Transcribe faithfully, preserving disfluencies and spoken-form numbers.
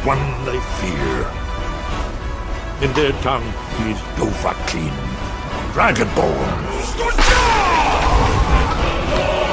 one they fear. In their tongue, he's Dovahkiin, Dragonborn.